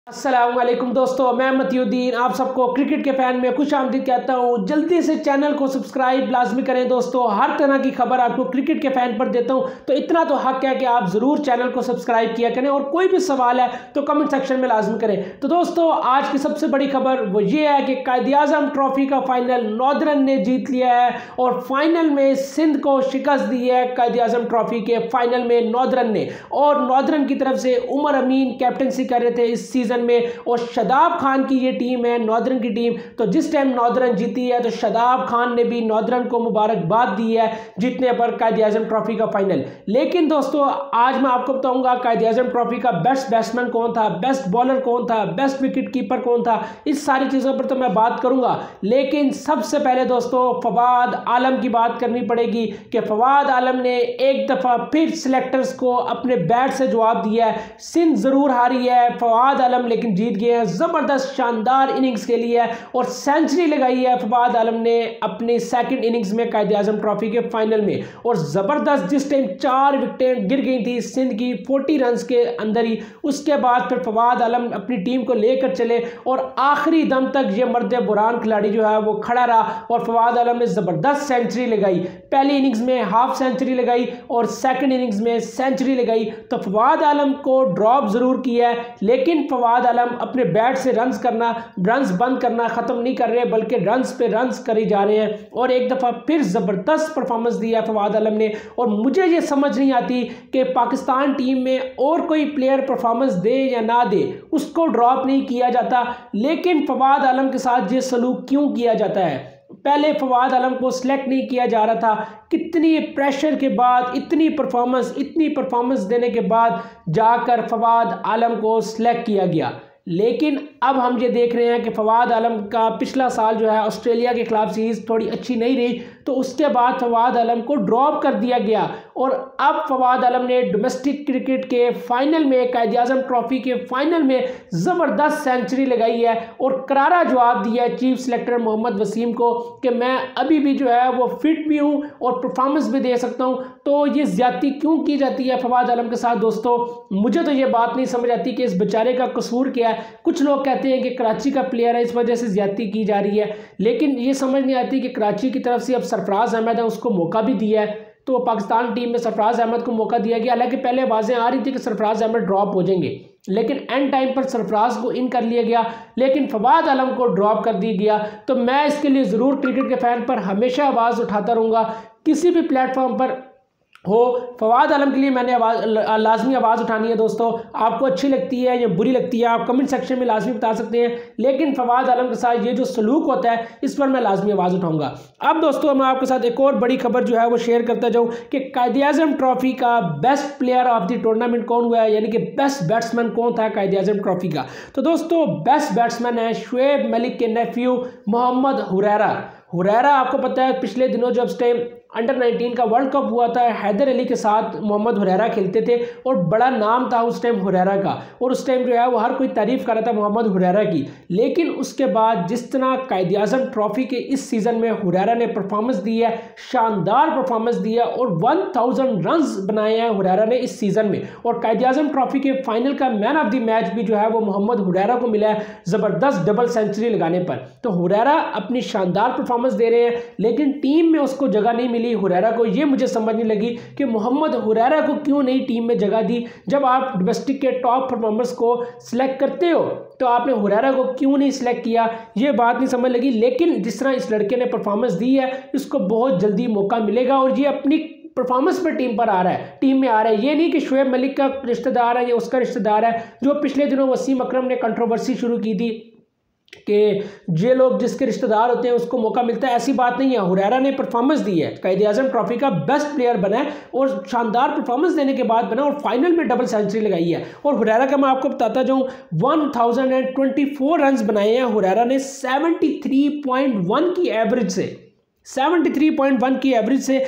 अस्सलाम वालेकुम दोस्तों, मैं मतियुद्दीन आप सबको क्रिकेट के फैन में खुश आमदीद कहता हूँ। जल्दी से चैनल को सब्सक्राइब लाजमी करें दोस्तों। हर तरह की खबर आपको क्रिकेट के फैन पर देता हूँ, तो इतना तो हक है कि आप ज़रूर चैनल को सब्सक्राइब किया करें और कोई भी सवाल है तो कमेंट सेक्शन में लाजमी करें। तो दोस्तों, आज की सबसे बड़ी खबर वो ये है कि कायद-ए-आज़म ट्रॉफी का फाइनल नॉर्दर्न ने जीत लिया है और फाइनल में सिंध को शिकस्त दी है। कायद-ए-आज़म ट्रॉफी के फाइनल में नॉर्दर्न ने, और नॉर्दर्न की तरफ से उमर अमीन कैप्टनसी कर रहे थे इस सीजन में, और शदाब खान की ये टीम है नॉर्दर्न की टीम। तो जिस टाइम नॉर्दर्न जीती है तो शदाब खान ने भी नॉर्दर्न को मुबारकबाद दी है जीतने पर कायद-ए-आज़म ट्रॉफी का फाइनल। लेकिन दोस्तों, आज मैं आपको बताऊंगा कायद-ए-आज़म ट्रॉफी का बेस्ट बैट्समैन कौन था, बेस्ट बॉलर कौन था, बेस्ट विकेट कीपर कौन था। इस सारी चीज़ों पर तो मैं बात करूंगा, लेकिन सबसे पहले दोस्तों फवाद आलम की बात करनी पड़ेगी कि फवाद आलम ने एक दफ़ा फिर सिलेक्टर्स को अपने बैट से जवाब दिया है। सिंध ज़रूर हारी है, फवाद आलम लेकिन जीत गए हैं। ज़बरदस्त शानदार इनिंग्स खेली है और सेंचुरी लगाई है फवाद आलम ने अपनी सेकंड इनिंग्स में कायद-ए-आज़म ट्रॉफी के फाइनल में। और ज़बरदस्त जिस टाइम 4 विकेटें गिर गई थी सिंध की 40 रन के अंदर ही, उसके बाद फिर फवाद आलम अपनी टीम को लेकर चले और आखिरी दम तक ये मर्द बुरान खिलाड़ी जो है वो खड़ा रहा और फवाद आलम ने ज़बरदस्त सेंचुरी लगाई। पहली इनिंग्स में हाफ सेंचुरी लगाई और सेकंड इनिंग्स में सेंचुरी लगाई। तो फवाद आलम को ड्रॉप ज़रूर किया है, लेकिन फवाद आलम अपने बैट से रन्स बंद करना ख़त्म नहीं कर रहे, बल्कि रन्स पे रन्स करे जा रहे हैं। और एक दफ़ा फिर ज़बरदस्त परफॉर्मेंस दिया फवाद आलम ने। और मुझे ये समझ नहीं आती कि पाकिस्तान टीम में और कोई प्लेयर परफॉर्मेंस दे या ना दे, उसको ड्रॉप नहीं किया जाता, लेकिन फवाद आलम के साथ ये सलूक क्यों किया जाता है। पहले फवाद आलम को सिलेक्ट नहीं किया जा रहा था, कितनी प्रेशर के बाद इतनी परफॉर्मेंस देने के बाद जाकर फवाद आलम को सिलेक्ट किया गया। लेकिन अब हम ये देख रहे हैं कि फवाद आलम का पिछला साल जो है ऑस्ट्रेलिया के खिलाफ सीरीज़ थोड़ी अच्छी नहीं रही, तो उसके बाद फवाद आलम को ड्रॉप कर दिया गया। और अब फवाद आलम ने डोमेस्टिक क्रिकेट के फाइनल में, कायद-ए-आज़म ट्रॉफी के फाइनल में ज़बरदस्त सेंचुरी लगाई है और करारा जवाब दिया है चीफ सिलेक्टर मोहम्मद वसीम को कि मैं अभी भी जो है वो फिट भी हूँ और परफॉर्मेंस भी दे सकता हूँ। तो ये ज़्यादती क्यों की जाती है फवाद आलम के साथ दोस्तों, मुझे तो ये बात नहीं समझ आती कि इस बेचारे का कसूर क्या है। कुछ लोग कहते हैं कि कराची का प्लेयर है इस वजह से ज़्यादती की जा रही है, लेकिन ये समझ नहीं आती कि कराची की तरफ से अब सरफराज अहमद है, उसको मौका भी दिया है, तो पाकिस्तान टीम में सरफराज अहमद को मौका दिया गया। हालांकि पहले आवाज़ें आ रही थी कि सरफराज अहमद ड्रॉप हो जाएंगे, लेकिन एंड टाइम पर सरफराज को इन कर लिया गया, लेकिन फवाद आलम को ड्रॉप कर दिया गया। तो मैं इसके लिए ज़रूर क्रिकेट के फैन पर हमेशा आवाज़ उठाता रहूँगा, किसी भी प्लेटफॉर्म पर हो। फवाद आलम के लिए मैंने लाजमी आवाज़ उठानी है दोस्तों। आपको अच्छी लगती है या बुरी लगती है आप कमेंट सेक्शन में लाजमी बता सकते हैं, लेकिन फवाद आलम के साथ ये जो सलूक होता है इस पर मैं लाजमी आवाज़ उठाऊंगा। अब दोस्तों, मैं आपके साथ एक और बड़ी खबर जो है वो शेयर करता जाऊँ कि कायद-ए-आज़म ट्रॉफी का best player of the tournament कौन हुआ है, यानी कि बेस्ट बैट्समैन कौन था कायद-ए-आज़म ट्रॉफी का। तो दोस्तों, बेस्ट बैट्समैन है शुएब मलिक के नेफ्यू मोहम्मद हुरैरा। आपको पता है पिछले दिनों जब टाइम अंडर 19 का वर्ल्ड कप हुआ था, हैदर अली के साथ मोहम्मद हुरैरा खेलते थे और बड़ा नाम था उस टाइम हुरैरा का, और उस टाइम जो है वो हर कोई तारीफ कर रहा था मोहम्मद हुरैरा की। लेकिन उसके बाद जिस तरह कायद-ए-आज़म ट्रॉफी के इस सीज़न में हुरैरा ने परफॉर्मेंस दी है, शानदार परफॉर्मेंस दिया और 1000 रन्स बनाए हैं हुरैरा ने इस सीज़न में। और कायद-ए-आज़म ट्रॉफी के फाइनल का मैन ऑफ द मैच भी जो है वो मोहम्मद हुरैरा को मिला है ज़बरदस्त डबल सेंचुरी लगाने पर। तो हुरैरा अपनी शानदार परफॉर्मेंस दे रहे हैं, लेकिन टीम में उसको जगह नहीं मिली हुरैरा को। ये मुझे समझ नहीं लगी कि मोहम्मद हुरैरा को क्यों नहीं टीम में जगह दी। जब आप डोमेस्टिक के टॉप परफॉर्मर्स को सिलेक्ट करते हो तो आपने हुरैरा को क्यों नहीं सिलेक्ट किया, ये बात नहीं समझ लगी। लेकिन जिस तरह इस लड़के ने परफॉर्मेंस दी है, इसको बहुत जल्दी मौका मिलेगा और ये अपनी परफॉर्मेंस पर टीम पर आ रहा है, टीम में आ रहा है। ये नहीं कि शुएब मलिक का रिश्तेदार है या उसका रिश्तेदार है, जो पिछले दिनों वसीम अकरम ने कंट्रोवर्सी शुरू की थी कि ये लोग जिसके रिश्तेदार होते हैं उसको मौका मिलता है। ऐसी बात नहीं है, हुरैरा ने परफॉर्मेंस दी है, कायद-ए-आज़म ट्रॉफी का बेस्ट प्लेयर बना है और शानदार परफॉर्मेंस देने के बाद बना और फाइनल में डबल सेंचुरी लगाई है। और हुरैरा का मैं आपको बताता जाऊं 1024 रन्स बनाए हैं हुरैरा ने 73.1 की एवरेज से, 73.1 की एवरेज से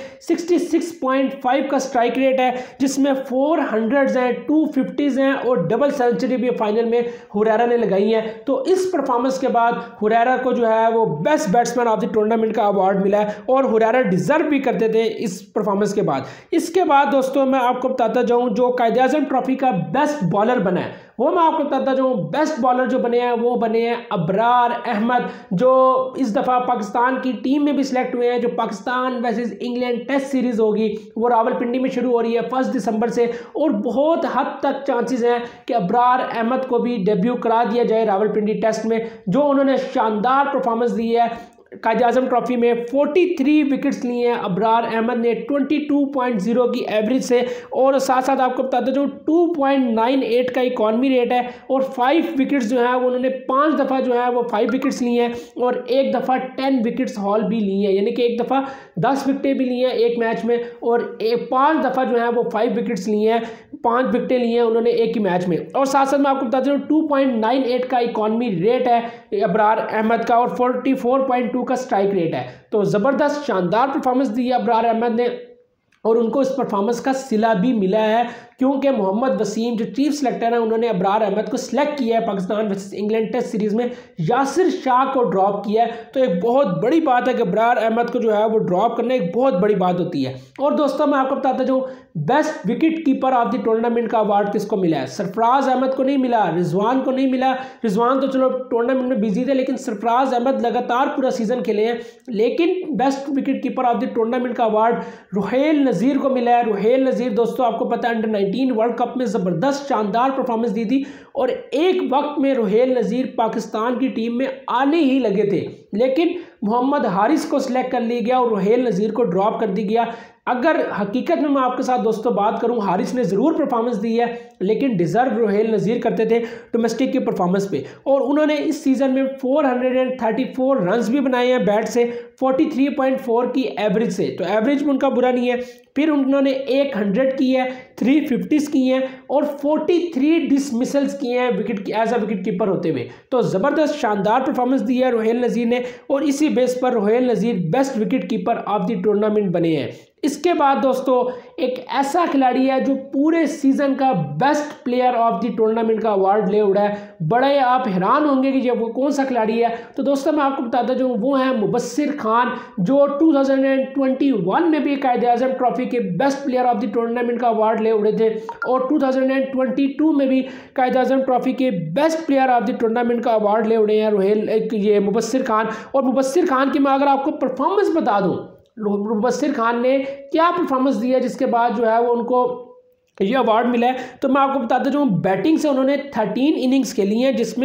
66.5 का स्ट्राइक रेट है, जिसमें 400s हैं, 250s हैं और डबल सेंचुरी भी फाइनल में हुरैरा ने लगाई है। तो इस परफॉर्मेंस के बाद हुरैरा को जो है वो best batsman of the tournament का अवार्ड मिला है और हुरैरा डिजर्व भी करते थे इस परफॉर्मेंस के बाद। इसके बाद दोस्तों मैं आपको बताता जाऊं जो कायद-ए-आज़म ट्रॉफी का बेस्ट बॉलर बना है वो मैं आपको बताता जाऊँ बेस्ट बॉलर जो बने हैं वो बने हैं अबरार अहमद, जो इस दफ़ा पाकिस्तान की टीम में भी सिलेक्ट हुए हैं। जो Pakistan versus England test series होगी वो रावलपिंडी में शुरू हो रही है 1 दिसंबर से, और बहुत हद तक चांसेस हैं कि अबरार अहमद को भी डेब्यू करा दिया जाए रावलपिंडी टेस्ट में। जो उन्होंने शानदार परफॉर्मेंस दी है कायद-ए-आज़म ट्रॉफी में, 43 विकेट्स लिए हैं अबरार अहमद ने 22.0 की एवरेज से, और साथ साथ आपको बताते जो 2.98 का इकॉनमी रेट है, और 5 विकेट्स जो है वो उन्होंने 5 दफ़ा जो है वो 5 विकेट्स लिए हैं, और एक दफ़ा 10 विकेट्स हॉल भी ली हैं, यानी कि एक दफ़ा 10 विकेटें भी ली हैं एक मैच में, और 5 दफ़ा जो है वो 5 विकेट्स लिए हैं, 5 विकेटें ली हैं उन्होंने एक ही मैच में। और साथ साथ मैं आपको बताता हूँ 2.98 का इकॉनमी रेट है अबरार अहमद का, और 44.2 का स्ट्राइक रेट है। तो ज़बरदस्त शानदार परफॉर्मेंस दी है अबरार अहमद ने, और उनको इस परफॉर्मेंस का सिला भी मिला है, क्योंकि मोहम्मद वसीम जो चीफ सेलेक्टर हैं उन्होंने अबरार अहमद को सिलेक्ट किया है Pakistan versus England test series में, यासिर शाह को ड्रॉप किया है। तो एक बहुत बड़ी बात है कि अबरार अहमद को जो है वो ड्रॉप करना एक बहुत बड़ी बात होती है। और दोस्तों मैं आपको बताता जो best wicket keeper of the tournament का अवार्ड किसको मिला है? सरफराज अहमद को नहीं मिला, रिजवान को नहीं मिला। रिजवान तो चलो टूर्नामेंट में बिजी थे, लेकिन सरफराज अहमद लगातार पूरा सीजन खेले हैं। लेकिन best wicket keeper of the tournament का अवार्ड रुहेल नज़ीर को मिला है। रुहेल नज़ीर दोस्तों आपको पता है अंडर 19 वर्ल्ड कप में ज़बरदस्त शानदार परफॉर्मेंस दी थी, और एक वक्त में रुहेल नज़ीर पाकिस्तान की टीम में आने ही लगे थे, लेकिन मोहम्मद हारिस को सिलेक्ट कर लिया गया और रुहेल नज़ीर को ड्रॉप कर दी गया। अगर हकीकत में मैं आपके साथ दोस्तों बात करूं, हारिस ने ज़रूर परफॉर्मेंस दी है, लेकिन डिज़र्व रुहेल नज़ीर करते थे डोमेस्टिक की परफॉर्मेंस पे, और उन्होंने इस सीज़न में 434 रन्स भी बनाए हैं बैट से 43.4 की एवरेज से, तो एवरेज में उनका बुरा नहीं है। फिर उन्होंने 100 की है, 350 की हैं, और 43 डिसमिसल्स किए हैं wicket as a wicket keeper होते हुए। तो ज़बरदस्त शानदार परफॉर्मेंस दी है रुहेल नज़ीर ने, और इसी बेस पर Rohail Nazir best wicket keeper of the tournament बने हैं। इसके बाद दोस्तों एक ऐसा खिलाड़ी है जो पूरे सीजन का best player of the tournament का अवार्ड ले उड़ा है। बड़े आप हैरान होंगे कि जब वो कौन सा खिलाड़ी है, तो दोस्तों मैं आपको बताता जो वो है मुबस्सिर खान, जो 2021 में भी कायद-ए-आज़म ट्रॉफी के best player of the tournament का अवार्ड ले उड़े थे, और 2022 में भी कायद-ए-आज़म ट्रॉफी के best player of the tournament का अवार्ड ले उड़े हैं ये मुबस्सिर खान। और मुबस्सिर खान की मैं अगर आपको परफॉर्मेंस बता दूँ, मुबस्सिर खान ने क्या परफॉर्मेंस दी है जिसके बाद जो है वो उनको ये अवार्ड मिला है, तो मैं आपको बताता हूँ बैटिंग से उन्होंने 13 इनिंग्स खेली हैं, जिसमें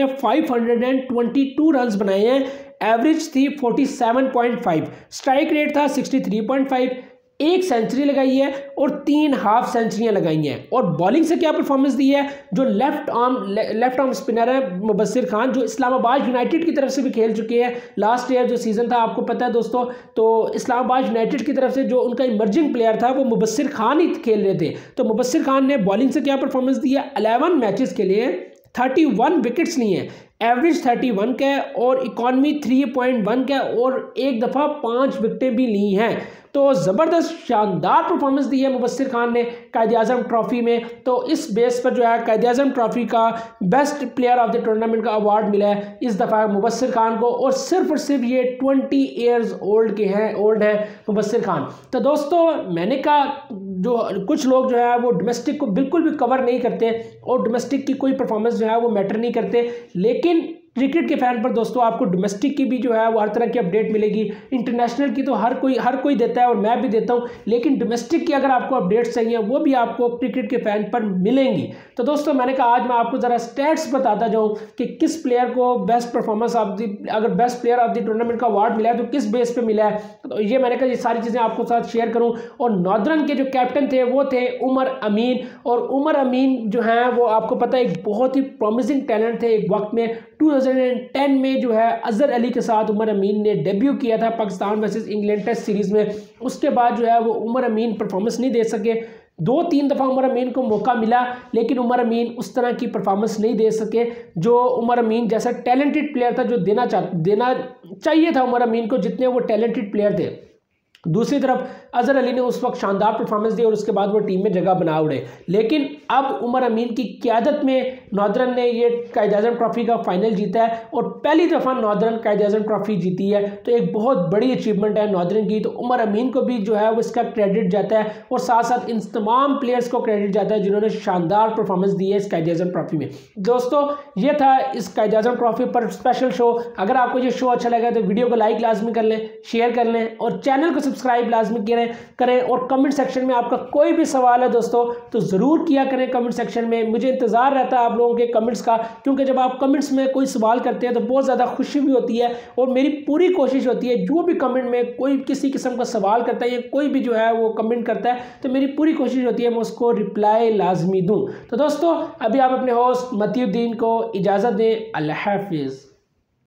522 रन्स बनाए हैं, एवरेज थी 47.5, स्ट्राइक रेट था 63.5, एक सेंचुरी लगाई है और 3 हाफ सेंचुरियां लगाई हैं। और बॉलिंग से क्या परफॉर्मेंस दी है, जो लेफ्ट आर्म स्पिनर है मुबस्सिर खान, जो इस्लामाबाद यूनाइटेड की तरफ से भी खेल चुके हैं। लास्ट ईयर जो सीज़न था आपको पता है दोस्तों, तो इस्लामाबाद यूनाइटेड की तरफ से जो उनका इमर्जिंग प्लेयर था वो मुबस्सिर खान ही खेल रहे थे। तो मुबस्सिर खान ने बॉलिंग से क्या परफॉर्मेंस दी है, 11 मैचेस के लिए 31 विकेट्स लिए हैं, एवरेज 31 का है, और इकॉनमी 3.1 का, और एक दफ़ा 5 विकेटें भी ली हैं। तो ज़बरदस्त शानदार परफॉर्मेंस दी है मुबस्सिर खान ने कायद-ए-आज़म ट्रॉफी में। तो इस बेस पर जो है कायद-ए-आज़म ट्रॉफी का best player of the tournament का अवार्ड मिला है इस दफ़ा मुबस्सिर खान को, और सिर्फ ये 20 ईयर्स ओल्ड हैं मुबस्सिर खान। तो दोस्तों मैंने कहा जो कुछ लोग जो है वो डोमेस्टिक को बिल्कुल भी कवर नहीं करते, और डोमेस्टिक की कोई परफॉर्मेंस जो है वो मैटर नहीं करते, लेकिन क्रिकेट के फैन पर दोस्तों आपको डोमेस्टिक की भी जो है वो हर तरह की अपडेट मिलेगी। इंटरनेशनल की तो हर कोई देता है और मैं भी देता हूं, लेकिन डोमेस्टिक की अगर आपको अपडेट्स चाहिए वो भी आपको क्रिकेट के फैन पर मिलेंगी। तो दोस्तों मैंने कहा आज मैं आपको ज़रा स्टैट्स बताता जाऊं कि किस प्लेयर को बेस्ट परफॉर्मेंस अगर best player of the tournament का अवार्ड मिला है तो किस बेस पर मिला है। तो ये मैंने कहा ये सारी चीज़ें आपको साथ शेयर करूँ। और नॉर्दर्न के जो कैप्टन थे वो थे उमर अमीन, और उमर अमीन जो हैं वो आपको पता है एक बहुत ही प्रॉमिसिंग टैलेंट थे। एक वक्त में 2010 में जो है अजहर अली के साथ उमर अमीन ने डेब्यू किया था Pakistan versus England test series में। उसके बाद जो है वो उमर अमीन परफॉर्मेंस नहीं दे सके, 2-3 दफ़ा उमर अमीन को मौका मिला, लेकिन उमर अमीन उस तरह की परफॉर्मेंस नहीं दे सके जो उमर अमीन जैसा टैलेंटेड प्लेयर था, जो देना चाहिए था उमर अमीन को, जितने वो टैलेंटेड प्लेयर थे। दूसरी तरफ अजहर अली ने उस वक्त शानदार परफॉर्मेंस दी और उसके बाद वो टीम में जगह बना उड़े। लेकिन अब उमर अमीन की क़यादत में नॉर्दर्न ने ये कायद-ए-आज़म ट्रॉफी का फाइनल जीता है और पहली दफ़ा नॉर्दर्न कायद-ए-आज़म ट्रॉफी जीती है। तो एक बहुत बड़ी अचीवमेंट है नॉर्दर्न की। तो उमर अमीन को भी जो है वो इसका क्रेडिट जाता है और साथ साथ इन तमाम प्लेयर्स को क्रेडिट जाता है जिन्होंने शानदार परफॉर्मेंस दी है इस कायद-ए-आज़म ट्रॉफी में। दोस्तों ये था इस कायद-ए-आज़म ट्रॉफी पर स्पेशल शो। अगर आपको ये शो अच्छा लगा तो वीडियो को लाइक लाजमी कर लें, शेयर कर लें और चैनल को सब्सक्राइब लाजमी करें और कमेंट सेक्शन में आपका कोई भी सवाल है दोस्तों तो ज़रूर किया करें कमेंट सेक्शन में। मुझे इंतज़ार रहता है आप लोगों के कमेंट्स का, क्योंकि जब आप कमेंट्स में कोई सवाल करते हैं तो बहुत ज़्यादा खुशी भी होती है और मेरी पूरी कोशिश होती है जो भी कमेंट में कोई किसी किस्म का सवाल करता है या कोई भी जो है वो कमेंट करता है तो मेरी पूरी कोशिश होती है मैं उसको रिप्लाई लाजमी दूँ। तो दोस्तों अभी आप अपने होस्ट मतीउद्दीन को इजाज़त दें। अल्लाह हाफिज़।